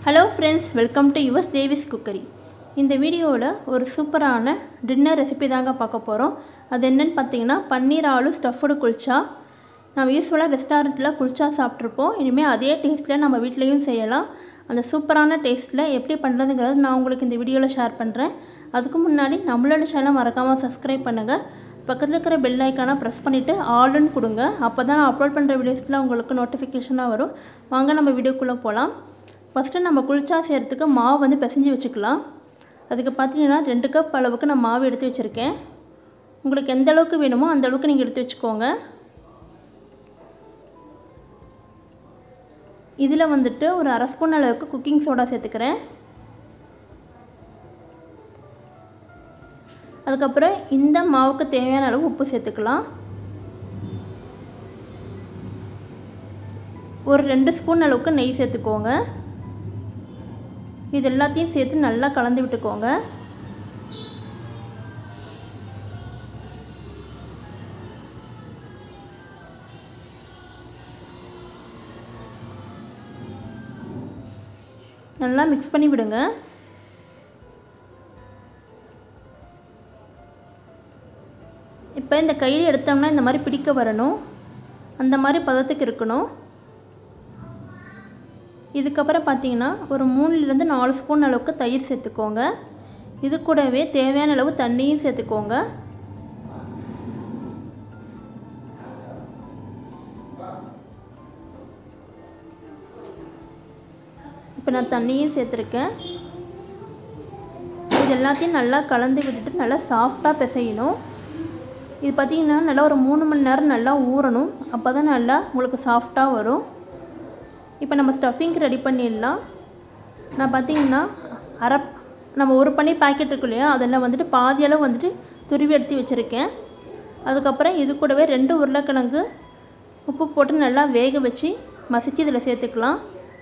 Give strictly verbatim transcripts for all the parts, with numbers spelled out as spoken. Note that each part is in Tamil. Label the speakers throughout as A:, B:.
A: Hello friends, welcome to yours Devis Cookery. இந்த வீடியோவில் ஒரு சூப்பரான டின்னர் ரெசிபி தாங்க பார்க்க போகிறோம். அது என்னன்னு பார்த்தீங்கன்னா பன்னீர் ஆலு ஸ்டஃப்டு குல்ச்சா. நம்ம யூஸ்வலாக ரெஸ்டாரண்ட்டில் குல்ச்சா சாப்பிட்ருப்போம். இனிமேல் அதே டேஸ்ட்டில் நம்ம வீட்லேயும் செய்யலாம். அந்த சூப்பரான டேஸ்ட்டில் எப்படி பண்ணுறதுங்கிறது நான் உங்களுக்கு இந்த வீடியோவில் ஷேர் பண்ணுறேன். அதுக்கு முன்னாடி நம்மளோட சேனலை மறக்காமல் சப்ஸ்கிரைப் பண்ணுங்கள். பக்கத்தில் இருக்கிற பெல் ஐக்கானை ப்ரெஸ் பண்ணிவிட்டு ஆல்னு கொடுங்க. அப்போ தான் நான் அப்லோட் பண்ணுற வீடியோஸில் உங்களுக்கு நோட்டிஃபிகேஷனாக வரும். வாங்க நம்ம வீடியோக்குள்ளே போகலாம். ஃபஸ்ட்டு நம்ம குல்ச்சா செய்கிறதுக்கு மாவு வந்து பிசைஞ்சு வச்சுக்கலாம். அதுக்கு பார்த்தீங்கன்னா ரெண்டு கப் அளவுக்கு நான் மாவு எடுத்து வச்சுருக்கேன். உங்களுக்கு எந்த அளவுக்கு வேணுமோ அந்த அளவுக்கு நீங்கள் எடுத்து வச்சுக்கோங்க. இதில் வந்துட்டு ஒரு அரை ஸ்பூன் அளவுக்கு குக்கிங் சோடா சேர்த்துக்கிறேன். அதுக்கப்புறம் இந்த மாவுக்கு தேவையான அளவு உப்பு சேர்த்துக்கலாம். ஒரு ரெண்டு ஸ்பூன் அளவுக்கு நெய் சேர்த்துக்கோங்க. இது எல்லாத்தையும் சேர்த்து நல்லா கலந்து விட்டுக்கோங்க. நல்லா மிக்ஸ் பண்ணி விடுங்க. இப்போ இந்த கையில் எடுத்தோம்னா இந்த மாதிரி பிடிக்க வரணும். அந்த மாதிரி பதத்துக்கு இருக்கணும். இதுக்கப்புறம் பார்த்தீங்கன்னா ஒரு மூணுலேருந்து நாலு ஸ்பூன் அளவுக்கு தயிர் சேர்த்துக்கோங்க. இது கூடவே தேவையான அளவு தண்ணியும் சேர்த்துக்கோங்க. இப்போ நான் தண்ணியும் சேர்த்துருக்கேன். இது எல்லாத்தையும் நல்லா கலந்து விட்டுட்டு நல்லா சாஃப்டாக பிசையணும். இது பார்த்திங்கன்னா நல்லா ஒரு மூணு மணி நேரம் நல்லா ஊறணும். அப்போ தான் நல்லா உங்களுக்கு சாஃப்டாக வரும். இப்போ நம்ம ஸ்டஃபிங்க்கு ரெடி பண்ணிடலாம். நான் பார்த்திங்கன்னா அரை நம்ம ஒரு பன்னீர் பாக்கெட் இருக்கு இல்லையா, அதெல்லாம் வந்துட்டு பாதி அளவு வந்துட்டு துருவி எடுத்து வச்சுருக்கேன். அதுக்கப்புறம் இது கூடவே ரெண்டு உருளைக்கிழங்கு உப்பு போட்டு நல்லா வேக வச்சு மசிச்சு இதில் சேர்த்துக்கலாம்.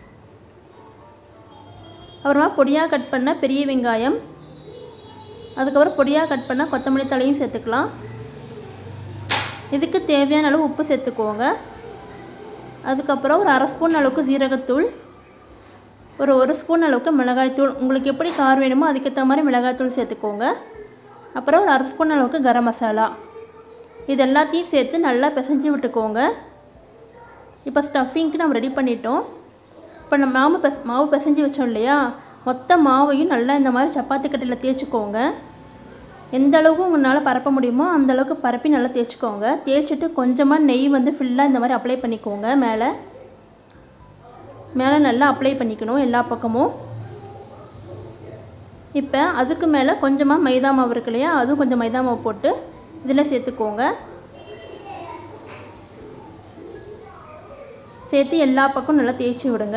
A: அப்புறமா பொடியாக கட் பண்ண பெரிய வெங்காயம், அதுக்கப்புறம் பொடியாக கட் பண்ண கொத்தமல்லி தழையும் சேர்த்துக்கலாம். இதுக்கு தேவையான அளவு உப்பு சேர்த்துக்கோங்க. அதுக்கப்புறம் ஒரு அரை ஸ்பூன் அளவுக்கு ஜீரகத்தூள், ஒரு ஒரு ஸ்பூன் அளவுக்கு மிளகாய்த்தூள், உங்களுக்கு எப்படி காரம் வேணுமோ அதுக்கேற்ற மாதிரி மிளகாய்த்தூள் சேர்த்துக்கோங்க. அப்புறம் ஒரு அரை ஸ்பூன் அளவுக்கு கரம் மசாலா, இது எல்லாத்தையும் சேர்த்து நல்லா பிசைஞ்சு விட்டுக்கோங்க. இப்போ ஸ்டஃபிங்க்கு நம்ம ரெடி பண்ணிட்டோம். இப்போ நம்ம மாவு பெஸ் மாவு பிசைஞ்சு வச்சோம் இல்லையா, மொத்த மாவையும் நல்லா இந்த மாதிரி சப்பாத்தி கட்டையில் தேய்ச்சிக்கோங்க. எந்த அளவுக்கு உங்களால் பரப்ப முடியுமோ அந்த அளவுக்கு பரப்பி நல்லா தேய்ச்சிக்கோங்க. தேய்ச்சிட்டு கொஞ்சமாக நெய் வந்து ஃபுல்லாக இந்த மாதிரி அப்ளை பண்ணிக்கோங்க. மேலே மேலே நல்லா அப்ளை பண்ணிக்கணும் எல்லா பக்கமும். இப்போ அதுக்கு மேலே கொஞ்சமாக மைதா மாவு இருக்கு இல்லையா, அதுவும் கொஞ்சம் மைதா மாவு போட்டு இதில் சேர்த்துக்கோங்க. சேர்த்து எல்லா பக்கமும் நல்லா தேய்ச்சி விடுங்க.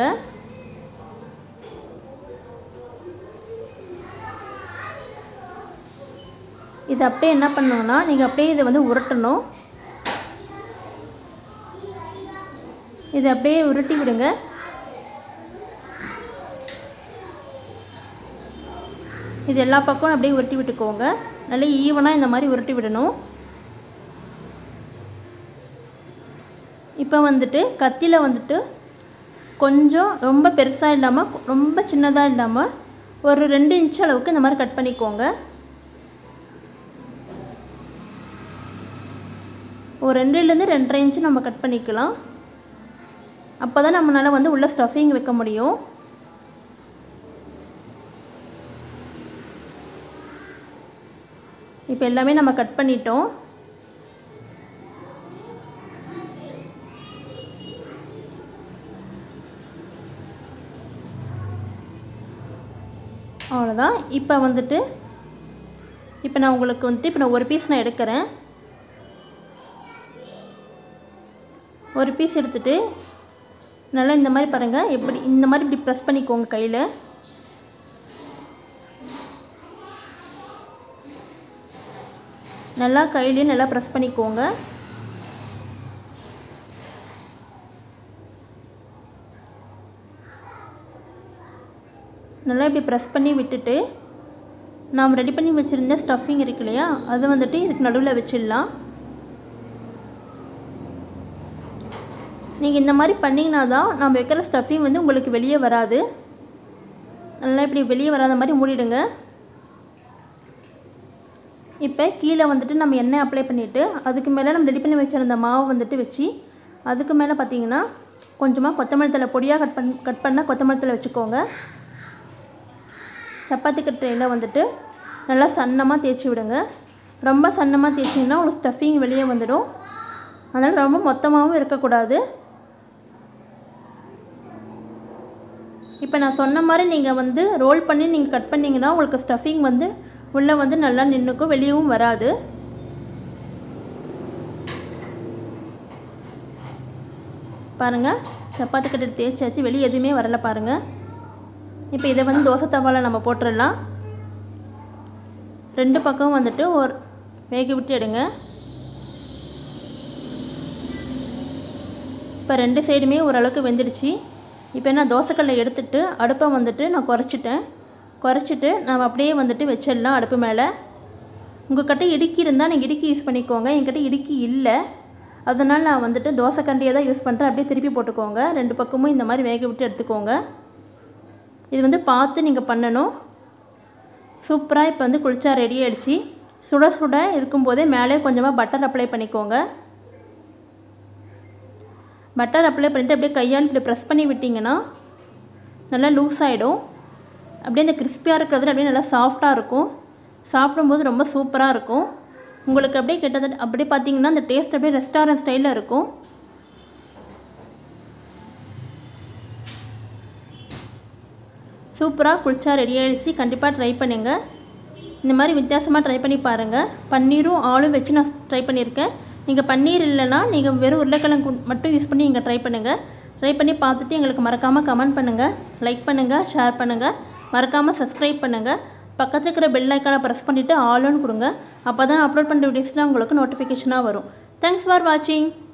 A: இது அப்படியே என்ன பண்ணணும்னா நீங்கள் அப்படியே இதை வந்து உருட்டணும். இதை அப்படியே உருட்டி விடுங்க. இது எல்லா பக்கமும் அப்படியே உருட்டி விட்டுக்கோங்க. நல்லா ஈவனாக இந்த மாதிரி உருட்டி விடணும். இப்போ வந்துட்டு கத்தியில் வந்துட்டு கொஞ்சம் ரொம்ப பெருசாக இல்லாமல் ரொம்ப சின்னதாக இல்லாமல் ஒரு ரெண்டு இன்ச் அளவுக்கு இந்த மாதிரி கட் பண்ணிக்கோங்க. ஒரு ரெண்டுலேருந்து ரெண்டரை இன்ச்சு நம்ம கட் பண்ணிக்கலாம். அப்போ தான் நம்மளால் வந்து உள்ள ஸ்டஃபிங் வைக்க முடியும். இப்போ எல்லாமே நம்ம கட் பண்ணிட்டோம். அவ்வளோதான். இப்போ வந்துட்டு இப்போ நான் உங்களுக்கு வந்துட்டு இப்போ நான் ஒரு பீஸ் நான் எடுக்கிறேன். ஒரு பீஸ் எடுத்துகிட்டு நல்லா இந்த மாதிரி பாருங்கள், எப்படி இந்த மாதிரி இப்படி ப்ரெஸ் பண்ணிக்கோங்க கையில். நல்லா கையிலே நல்லா ப்ரெஸ் பண்ணிக்கோங்க. நல்லா இப்படி ப்ரெஸ் பண்ணி விட்டுட்டு நாம் ரெடி பண்ணி வச்சுருந்த ஸ்டஃபிங் இருக்கு இல்லையா, அதை வந்துட்டு இதுக்கு நடுவில் வச்சிடலாம். நீங்கள் இந்த மாதிரி பண்ணிங்கன்னா தான் நம்ம வைக்கிற ஸ்டஃபிங் வந்து உங்களுக்கு வெளியே வராது. நல்லா இப்படி வெளியே வராத மாதிரி மூடிடுங்க. இப்போ கீழே வந்துட்டு நம்ம எண்ணெய் அப்ளை பண்ணிவிட்டு அதுக்கு மேலே நம்ம ரெடி பண்ணி வச்சிருந்த மாவு வந்துட்டு வச்சு அதுக்கு மேலே பார்த்திங்கன்னா கொஞ்சமாக கொத்தமல்லி தழை பொடியாக கட் பண்ணி கட் பண்ணால் கொத்தமல்லி தழை வச்சுக்கோங்க. சப்பாத்தி கட்டையில் வந்துட்டு நல்லா சன்னமாக தேய்ச்சி விடுங்க. ரொம்ப சன்னமாக தேய்ச்சிங்கன்னா உங்களுக்கு ஸ்டஃபிங் வெளியே வந்துடும். அதனால் ரொம்ப மொத்தமாகவும் இருக்கக்கூடாது. இப்போ நான் சொன்ன மாதிரி நீங்கள் வந்து ரோல் பண்ணி நீங்கள் கட் பண்ணிங்கன்னா உங்களுக்கு ஸ்டஃபிங் வந்து உள்ளே வந்து நல்லா நின்றுக்கும், வெளியவும் வராது. பாருங்கள், சப்பாத்தி கட்டை தேய்ச்சாச்சு, வெளியே எதுவுமே வரலை பாருங்கள். இப்போ இதை வந்து தோசை தவாவில் நம்ம போட்டுடலாம். ரெண்டு பக்கம் வந்துட்டு ஒரு வேக விட்டு எடுங்க. இப்போ ரெண்டு சைடுமே ஓரளவுக்கு வெந்துடுச்சு. இப்போ என்ன தோசைக்கல்லை எடுத்துகிட்டு அடுப்பை வந்துட்டு நான் குறைச்சிட்டேன். குறைச்சிட்டு நம்ம அப்படியே வந்துட்டு வச்சிடலாம் அடுப்பு மேலே. உங்கள் கிட்ட இடுக்கி இருந்தால் நீங்கள் இடுக்கி யூஸ் பண்ணிக்கோங்க. என்கிட்ட இடுக்கி இல்லை, அதனால் நான் வந்துட்டு தோசை கண்டியை தான் யூஸ் பண்ணுறேன். அப்படியே திருப்பி போட்டுக்கோங்க. ரெண்டு பக்கமும் இந்த மாதிரி வேக விட்டு எடுத்துக்கோங்க. இது வந்து பார்த்து நீங்கள் பண்ணணும். சூப்பராக இப்போ வந்து குல்ச்சா ரெடி ஆகிடுச்சு. சுட சுட இருக்கும்போதே மேலே கொஞ்சமாக பட்டர் அப்ளை பண்ணிக்கோங்க. பட்டர் அப்ளை பண்ணிவிட்டு அப்படியே கையால் இப்படி ப்ரெஸ் பண்ணி விட்டிங்கன்னா நல்லா லூஸ் ஆகிடும். அப்படியே இந்த கிறிஸ்பியாக இருக்கிறதுல அப்படியே நல்லா சாஃப்டாக இருக்கும். சாப்பிடும்போது ரொம்ப சூப்பராக இருக்கும். உங்களுக்கு அப்படியே கிட்டத்தட்ட அப்படியே பார்த்தீங்கன்னா அந்த டேஸ்ட் அப்படியே ரெஸ்டாரண்ட் ஸ்டைலில் இருக்கும். சூப்பராக குல்ச்சா ரெடி ஆகிடுச்சு. கண்டிப்பாக ட்ரை பண்ணுங்கள். இந்த மாதிரி வித்தியாசமாக ட்ரை பண்ணி பாருங்கள். பன்னீரும் ஆலும் வச்சு நான் ட்ரை பண்ணியிருக்கேன். நீங்கள் பன்னீர் இல்லைன்னா நீங்கள் வெறும் உருளைக்கிழங்கு மட்டும் யூஸ் பண்ணி நீங்கள் ட்ரை பண்ணுங்கள். ட்ரை பண்ணி பார்த்துட்டு எங்களுக்கு மறக்காமல் கமெண்ட் பண்ணுங்கள், லைக் பண்ணுங்கள், ஷேர் பண்ணுங்கள், மறக்காமல் சப்ஸ்கிரைப் பண்ணுங்கள். பக்கத்தில் இருக்கிற பெல் ஐக்கானை ப்ரெஸ் பண்ணிவிட்டு ஆல்னு கொடுங்க. அப்போ தான் அப்லோட் பண்ணுற வீடியோஸ்லாம் உங்களுக்கு நோட்டிஃபிகேஷனாக வரும். தேங்க்ஸ் ஃபார் வாட்சிங்.